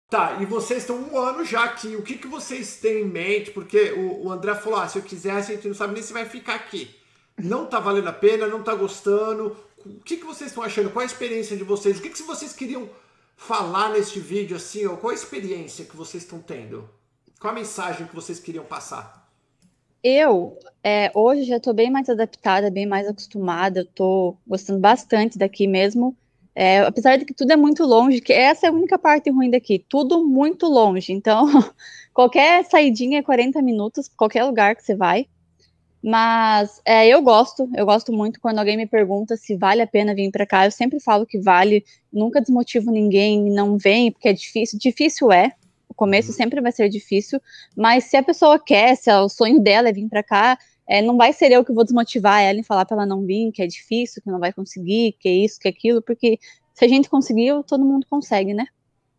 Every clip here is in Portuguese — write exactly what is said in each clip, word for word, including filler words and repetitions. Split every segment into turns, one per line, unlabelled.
Tá, e vocês estão um ano já aqui. O que, que vocês têm em mente? Porque o, o André falou: ah, se eu quisesse, a gente não sabe nem se vai ficar aqui. Não tá valendo a pena, não tá gostando. O que, que vocês estão achando? Qual a experiência de vocês? O que, que vocês queriam falar neste vídeo assim? Ou qual a experiência que vocês estão tendo? Qual a mensagem que vocês queriam passar?
Eu, é, hoje já estou bem mais adaptada, bem mais acostumada, eu tô gostando bastante daqui mesmo. É, apesar de que tudo é muito longe, que essa é a única parte ruim daqui, tudo muito longe. Então, qualquer saidinha é quarenta minutos, qualquer lugar que você vai. Mas é, eu gosto, eu gosto muito quando alguém me pergunta se vale a pena vir para cá. Eu sempre falo que vale, nunca desmotivo ninguém, não vem, porque é difícil. Difícil é, o começo
Uhum.
sempre vai ser difícil, mas se a pessoa quer, se o sonho dela é vir para cá, é, não vai ser eu que vou desmotivar ela em falar para ela não vir, que é difícil, que não vai conseguir, que é isso, que é aquilo, porque se a gente conseguiu, todo mundo consegue, né?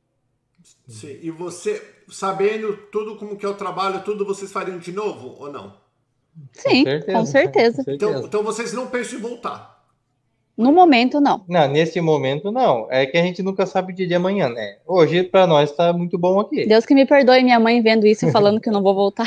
Sim. E você, sabendo tudo como que é o trabalho, tudo vocês fariam de novo ou não?
Com
Sim, com
certeza, com
certeza.
Então,
certeza.
então vocês não pensam em voltar, por
No
enquanto.
momento, não.
Não, nesse momento não. É que a gente nunca sabe o dia de amanhã, né? Hoje, para nós, tá muito bom aqui.
Deus que me perdoe minha mãe vendo isso e falando que eu não vou voltar.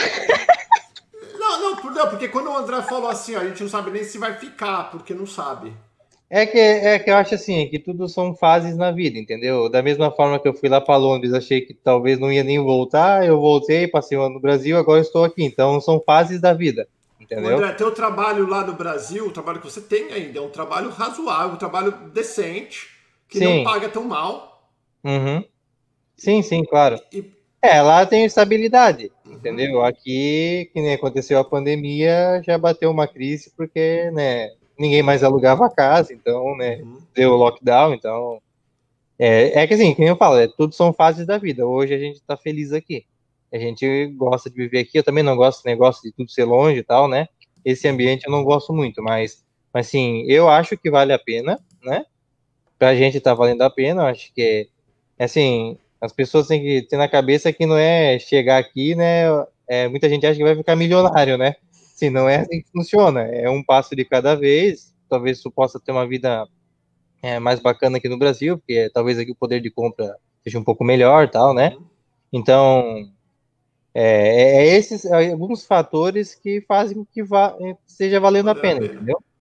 Não, não, por- não, porque quando o André falou assim, ó, a gente não sabe nem se vai ficar, porque não sabe.
É que, é que eu acho assim, que tudo são fases na vida, entendeu? Da mesma forma que eu fui lá para Londres, achei que talvez não ia nem voltar, eu voltei, passei um ano no Brasil, agora estou aqui. Então, são fases da vida,
O
entendeu?
André, teu trabalho lá no Brasil, o trabalho que você tem ainda, é um trabalho razoável, um trabalho decente, que não
Sim,
paga tão mal.
uhum.
E,
Sim, sim, claro.
e-
É, lá tem estabilidade,
uhum,
entendeu? Aqui, que nem aconteceu a pandemia, já bateu uma crise porque, né, ninguém mais alugava a casa, então, né,
uhum.
deu lockdown, então... É, é que assim, como eu falo, é, tudo são fases da vida. Hoje a gente tá feliz aqui. A gente gosta de viver aqui, eu também não gosto desse negócio de tudo ser longe e tal, né? Esse ambiente eu não gosto muito, mas, mas assim, eu acho que vale a pena, né? Pra gente tá valendo a pena, eu acho que assim, as pessoas têm que ter na cabeça que não é chegar aqui, né? É, muita gente acha que vai ficar milionário, né? Sim, não é assim que funciona. É um passo de cada vez. Talvez tu possa ter uma vida é, mais bacana aqui no Brasil, porque talvez aqui o poder de compra seja um pouco melhor, tal, né?
Uhum.
Então, é, é esses é alguns fatores que fazem com que vá, é, esteja valendo a
Valer a
pena,
pena.
entendeu?